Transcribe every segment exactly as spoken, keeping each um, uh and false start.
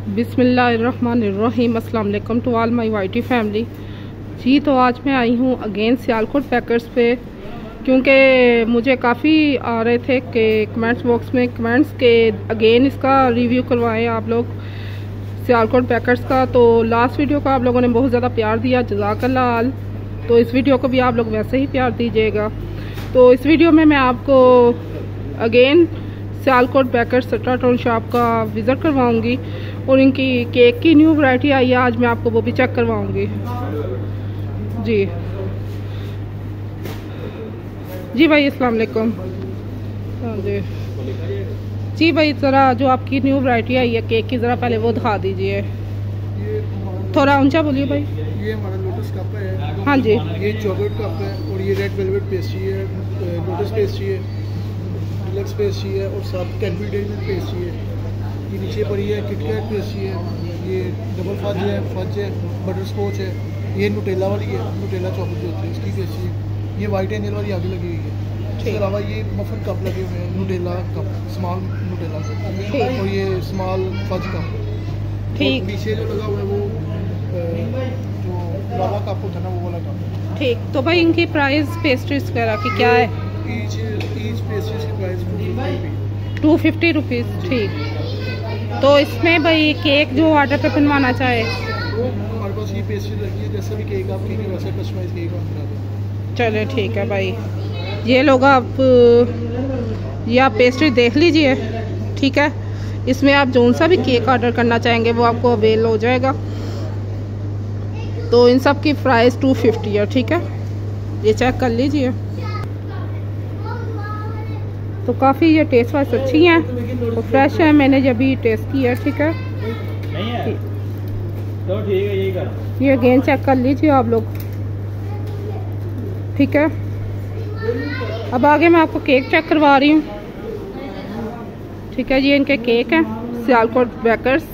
बिस्मिल्लाहिर्रहमानिर्रहीम। अस्सलाम वालेकुम to all my YT family. जी तो आज मैं आई हूँ अगेन सियालकोट पैकर्स पे, क्योंकि मुझे काफ़ी आ रहे थे कि कमेंट्स बॉक्स में कमेंट्स के अगेन इसका रिव्यू करवाएं आप लोग सियालकोट पैकर्स का। तो लास्ट वीडियो को आप लोगों ने बहुत ज़्यादा प्यार दिया, जज़ाकल्लाह आल। तो इस वीडियो को भी आप लोग वैसे ही प्यार दीजिएगा। तो इस वीडियो में मैं आपको again Sialkot bakers Satellite Town shop का विज़िट करवाऊंगी और इनकी केक की न्यू वैरायटी आई है, आज मैं आपको वो भी चेक करवाऊंगी। जी जी भाई अस्सलाम वालेकुम। जी जी भाई, ज़रा जो आपकी न्यू वैरायटी आई है केक की, ज़रा पहले वो दिखा दीजिए। थोड़ा ऊंचा बोलिए भाई। ये हमारा लोटस कप है। हाँ जी, ये चॉकलेट कप है और ये रेड वेलवेट पेस्ट्री है, लोटस पेस्ट्री है, डिलक्स पेस्ट्री है और साथ कैडबरी डेयरी मिल्क पेस्ट्री है। ये नीचे पड़ी है किटकैट पेस्ट्री है, ये डबल फज है, फज है, बटर स्कॉच है, ये नुटेला वाली है, नुटेला चॉकलेट जो होती है उसकी पेस्ट्री है। ये वाइट एंजल वाली आगे लगी हुई है। इसके अलावा ये मफन कप लगे हुए हैं, Nutella cup, small Nutella cup, और ये स्मॉल फज कप। ठीक। पीछे जो लगा हुआ है वो जो लावा कप होता है ना, वो वाला कप। ठीक। तो भाई इनकी प्राइस पेस्ट्रीज वगैरह की क्या है? ईच ईच पेस्ट्रीज की प्राइस टू फिफ्टी रुपीज़। ठीक। तो इसमें भाई केक जो ऑर्डर पे बनवाना चाहे वो हमारे पास ये पेस्ट्री लगी है, जैसा भी केक आप कहेंगे वैसा कस्टमाइज केक हम बना देंगे। चले ठीक है भाई, ये लोग आप ये आप पेस्ट्री देख लीजिए। ठीक है, इसमें आप जौन सा भी केक ऑर्डर करना चाहेंगे वो आपको अवेल हो जाएगा। तो इन सब की प्राइस टू फिफ्टी है। ठीक है, ये चेक कर लीजिए। तो काफ़ी ये टेस्ट वाइज अच्छी हैं और फ्रेश है, मैंने जब भी टेस्ट किया। ठीक है, नहीं है तो ठीक है, यही कर। ये अगेन चेक कर लीजिए आप लोग। ठीक है, अब आगे मैं आपको केक चेक करवा रही हूँ। ठीक है, ये इनके केक हैं सियालकोट बेकर्स।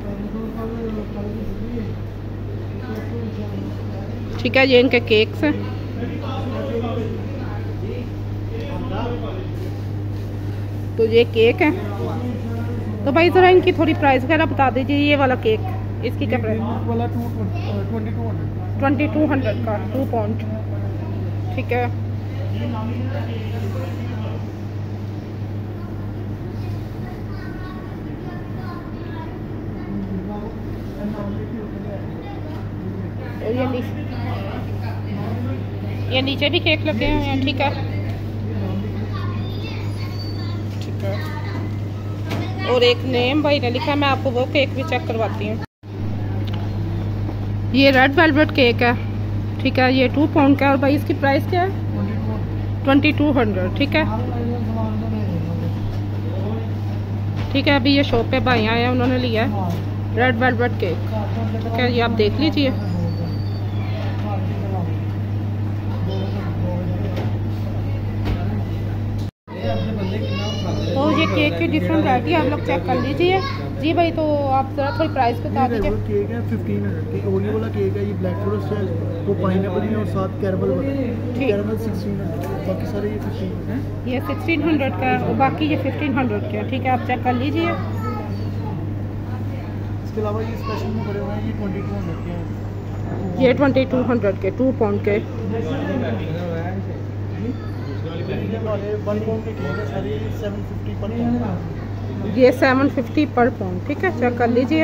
ठीक है, ये इनके केक्स हैं। तो ये केक है। तो भाई ज़रा इनकी थोड़ी प्राइस वगैरह बता दीजिए। ये वाला केक, इसकी क्या प्राइस? वाला twenty two hundred twenty two hundred का टू पाउंड। ठीक है, और ये नीचे ये नीचे भी केक लगे हुए हैं। ठीक है, ठीक है। और एक नेम भाई ने लिखा है, मैं आपको वो केक भी चेक करवाती हूँ। ये रेड वेलवेट केक है। ठीक है, ये टू पाउंड का है और भाई इसकी प्राइस क्या है? Twenty two hundred. ठीक है, ठीक है। अभी ये शॉप पे भाई आए हैं, उन्होंने लिया है रेड वेलवेट केक। ठीक है, ये आप देख लीजिए। तो ये केक की डिफरेंट वैरायटी आप लोग चेक कर लीजिए। जी भाई, तो आप जरा थोड़ी प्राइस बता दीजिए। केक है फिफ्टीन हंड्रेड। ओरियो वाला केक है, ये ब्लैक फॉरेस्ट है, वो पाइनएप्पल है और साथ कैरमल वाला है। कैरमल सिक्सटीन हंड्रेड, बाकी सारे ये फिफ्टीन है। ये सिक्सटीन हंड्रेड का है और बाकी ये फिफ्टीन हंड्रेड का है। ठीक है, आप चेक कर लीजिए। इसके अलावा ये स्पेशल में पड़े हुए हैं, ये ट्वेंटी टू हंड्रेड के हैं। ये ट्वेंटी टू हंड्रेड के टू पाउंड के। वन पाउंड के केक है सारे सेवन फिफ्टी पर पाउंड। ये सेवन फिफ्टी पर पाउंड। ठीक है, चेक कर लीजिए।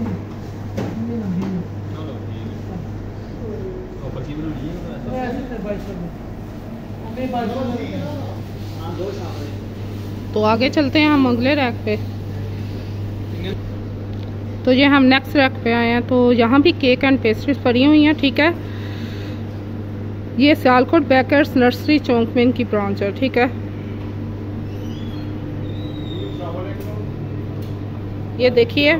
तो आगे चलते हैं हम अगले रैक पे। तो ये हम नेक्स्ट रैक पे आए हैं। तो यहाँ भी केक एंड पेस्ट्रीज पड़ी हुई हैं। ठीक है, ये सियालकोट बेकर्स नर्सरी चौक में इनकी ब्रांच है। ठीक है, ये देखिए,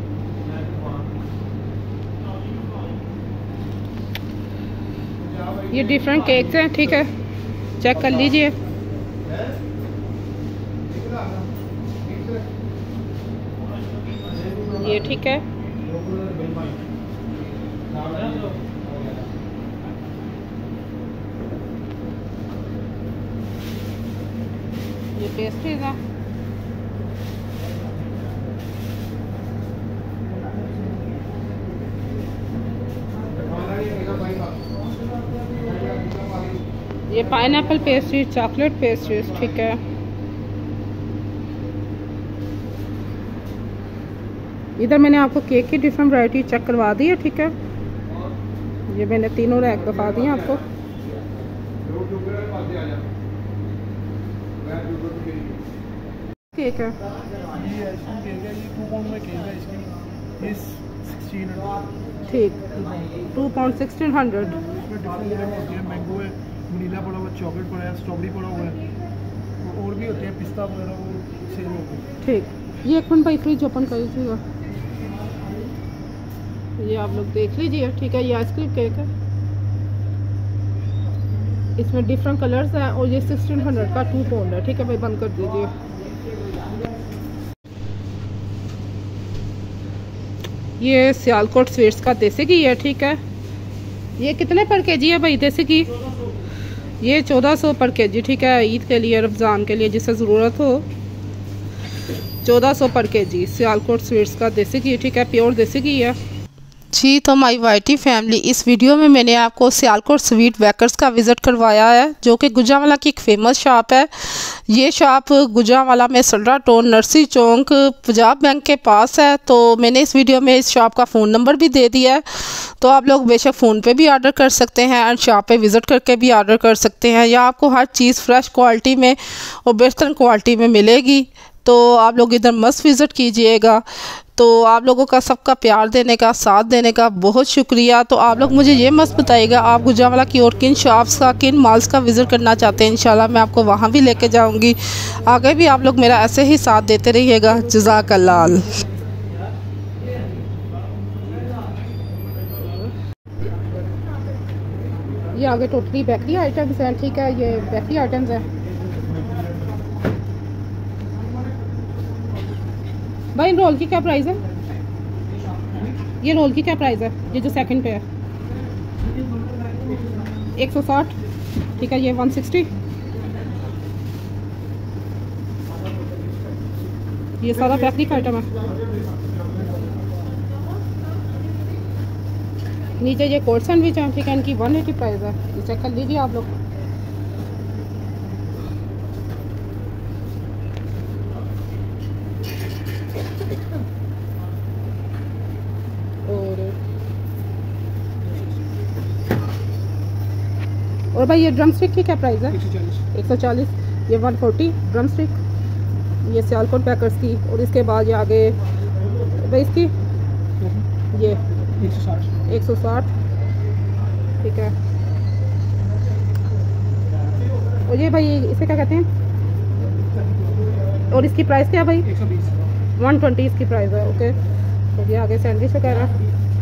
ये डिफरेंट केक्स हैं। ठीक है, चेक कर लीजिए। ये ठीक है, ये पेस्ट्रीज हैं। ये पाइनएप्पल पेस्ट्री, चॉकलेट पेस्ट्रीज, ठीक है। इधर मैंने आपको केक की डिफरेंट वैरायटी चेक करवा दी है, ठीक है। ये मैंने तीनों रैक दिखा दिए आपको। केक है, ये आइसक्रीम केक है, ये टू पाउंड में केक है इसकी, ये सिक्सटीन हंड्रेड, ठीक, टू पाउंड सिक्सटीन हंड्रेड। इसमें डिफरेंट फ्लेवर होती है, मैंगो है, वनीला पड़ा हुआ है, चॉकलेट पड़ा है, स्ट्रॉबेरी पड़ा हुआ है, और भी होते हैं पिस्ता वगैरह, वो सेल होते हैं। ठीक, ये एक मिनट भाई फ्रिज ओपन कर लीजिएगा। ये आप लोग देख लीजिए, ठीक है। ये आइसक्रीम केक है, इसमें डिफरेंट कलर्स हैं और ये सिक्सटीन हंड्रेड का टू पाउंड है, ठीक है भाई। बंद कर दीजिए। ये सियालकोट स्वीट्स का देसी घी है, ठीक है। ये कितने पर केजी है भाई देसी घी? ये चौदह सौ पर केजी, ठीक है। ईद के लिए, रमज़ान के लिए जिसे ज़रूरत हो, चौदह सौ पर केजी सियालकोट स्वीट्स का देसी घी, ठीक है। प्योर देसी घी है जी। तो माई वाइटी फैमिली, इस वीडियो में मैंने आपको सियालकोट स्वीट बेकर्स का विज़िट करवाया है, जो कि गुजरांवाला की एक फ़ेमस शॉप है। ये शॉप गुजरांवाला में सल्रा टोन नरसी चौक पंजाब बैंक के पास है। तो मैंने इस वीडियो में इस शॉप का फ़ोन नंबर भी दे दिया है, तो आप लोग बेशक फ़ोन पे भी ऑर्डर कर सकते हैं और शॉप पे विज़िट करके भी ऑर्डर कर सकते हैं। यहाँ आपको हर चीज़ फ्रेश क्वालिटी में और बेहतरीन क्वालिटी में मिलेगी। तो आप लोग इधर मस्त विज़िट कीजिएगा। तो आप लोगों का सबका प्यार देने का, साथ देने का बहुत शुक्रिया। तो आप लोग मुझे ये मस्त बताइएगा आप गुजरांवाला की और किन शॉप्स का, किन मॉल्स का विज़िट करना चाहते हैं। इंशाल्लाह मैं आपको वहाँ भी लेके जाऊँगी। आगे भी आप लोग मेरा ऐसे ही साथ देते रहिएगा। जज़ाकल्लाह। ये आगे टोटली बेकरी आइटम्स हैं, ठीक है। ये बेकरी आइटम्स हैं भाई। रोल की क्या प्राइस है? ये रोल की क्या प्राइस है? ये जो सेकंड पे है एक सौ साठ, ठीक है। ये वन सिक्सटी। ये सारा बेकरी का आइटम है। नीचे ये कोल्ड सैंडविच है, ठीक है। इनकी वन एटी प्राइस है, ये चेक कर लीजिए आप लोग। और भाई ये ड्रम स्टिक की क्या प्राइस है? एक सौ चालीस। ये वन फोर्टी ड्रम स्टिक, ये सियालकोट पैकर्स की। और इसके बाद ये आगे भाई इसकी ये एक सौ साठ, ठीक है। और ये भाई इसे क्या कहते हैं? और इसकी प्राइस क्या भाई? वन ट्वेंटी इसकी प्राइस है, ओके। तो ये आगे सैंडविच वगैरह।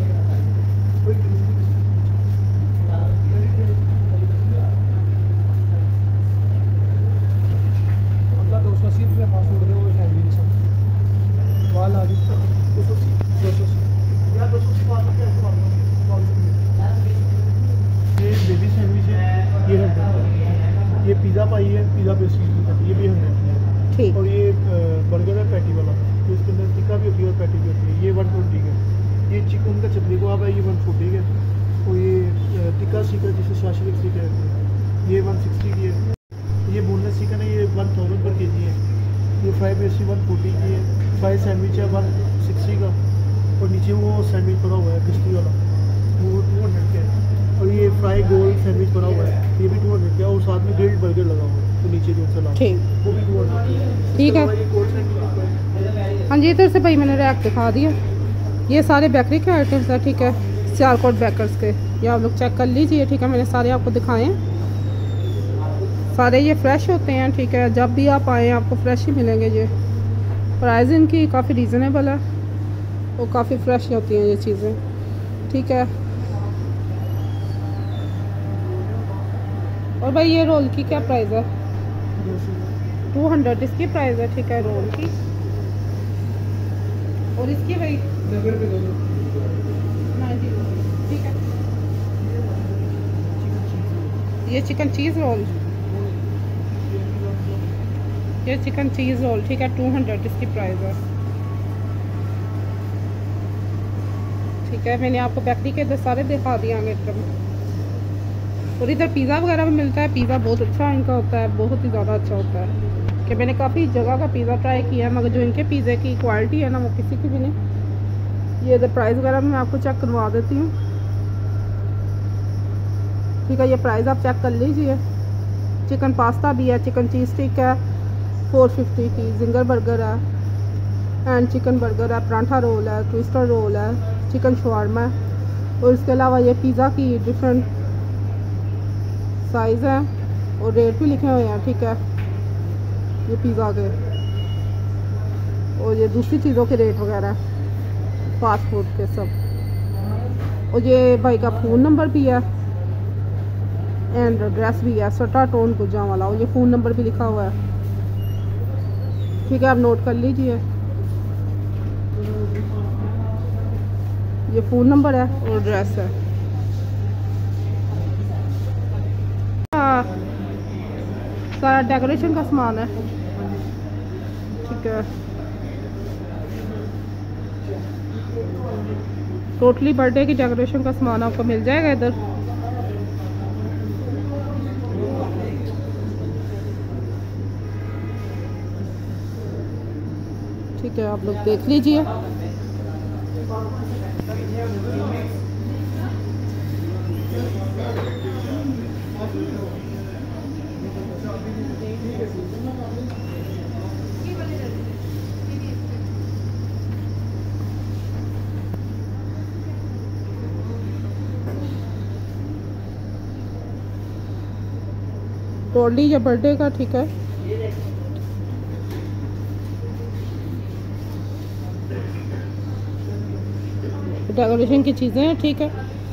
ये बेबी सैंडविच है, ये हंड्रेड। ये पिज़्ज़ा पाई है, पिज़्ज़ा पेस्ट्री, ये भी हंड्रेड, ठीक। और ये बर्गर है पैटी वाला, तो इसके अंदर टिक्का भी होती है और पैटी भी होती है, ये वन ट्वेंटी का। ये चिकन का चटनी को आप है, ये वन फोर्टी का। और ये टिक्का सीकर जिसे शाशलिक सीख है, ये वन सिक्सटी की है। ये बोनलेस चिकन है, ये वन थाउजेंड पर के जी है। ये फ्राई पेस्ट्री वन फोर्टी की है। फ्राई सैंडविच है वन सिक्सटी का। और नीचे वो सैंडविच पड़ा हुआ है क्रिस्पी वाला, वो टू हंड्रेड का है। और ये फ्राई गोल सैंडविच पड़ा हुआ है, ये भी टू हंड्रेड का। और साथ में ग्रिल्ड बर्गर लगा हुआ है, तो नीचे जो सलाद, वो भी टू हंड्रेड, ठीक है। हाँ जी, इधर से भाई मैंने रैक दिखा दिया। ये सारे बेकरी के आइटम्स हैं, ठीक है। सियालकोट बेकर्स के, ये आप लोग चेक कर लीजिए, ठीक है। मैंने सारे आपको दिखाए, सारे ये फ्रेश होते हैं, ठीक है। जब भी आप आएँ आपको फ्रेश ही मिलेंगे। ये प्राइस इनकी काफ़ी रीज़नेबल है और काफ़ी फ्रेश होती हैं ये चीज़ें, ठीक है। और भाई ये रोल की क्या प्राइस है? टू हंड्रेड इसकी प्राइस है, ठीक है, रोल की। और इसकी भाई ठीक है। ये चिकन चीज़ रोल, ये चिकन चीज़ रोल, ठीक है। टू हंड्रेड इसकी प्राइस है, ठीक है। मैंने आपको बेकरी के सारे दिखा दिए आगे। और इधर पिज़्ज़ा वगैरह भी मिलता है। पिज़्ज़ा बहुत अच्छा इनका होता है, बहुत ही ज़्यादा अच्छा होता है कि मैंने काफ़ी जगह का पिज़्ज़ा ट्राई किया है, मगर जो इनके पिज़्ज़े की क्वालिटी है ना वो किसी की भी नहीं। ये इधर प्राइस वगैरह भी मैं आपको चेक करवा देती हूँ, ठीक है। ये प्राइस आप चेक कर लीजिए। चिकन पास्ता भी है, चिकन चीज़ स्टिक है फोर फिफ्टी की, जिंगर बर्गर है, एंड चिकन बर्गर है, पराठा रोल है, ट्विस्टर रोल है, चिकन शवारमा है। और इसके अलावा ये पिज़्ज़ा की डिफरेंट साइज़ है और रेट भी लिखे हुए हैं, ठीक है। ये पिज़्ज़ा के और ये दूसरी चीज़ों के रेट वगैरह फास्ट फूड के सब। और ये भाई का फ़ोन नंबर भी है एंड एड्रेस भी है, सटा टोन गुजा वाला। और ये फ़ोन नंबर भी लिखा हुआ है, ठीक है, आप नोट कर लीजिए। ये फ़ोन नंबर है और एड्रेस है। सारा डेकोरेशन का सामान है, ठीक है। टोटली बर्थडे की डेकोरेशन का सामान आपको मिल जाएगा इधर। ठीक है, आप लोग देख लीजिए। टोटली ये बर्थडे का, ठीक है। डेकोरेशन की चीज़ें हैं, ठीक है।